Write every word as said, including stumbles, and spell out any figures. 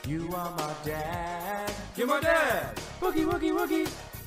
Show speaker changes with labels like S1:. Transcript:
S1: You are my dad.
S2: You're my dad.
S1: Woogie, woogie, woogie.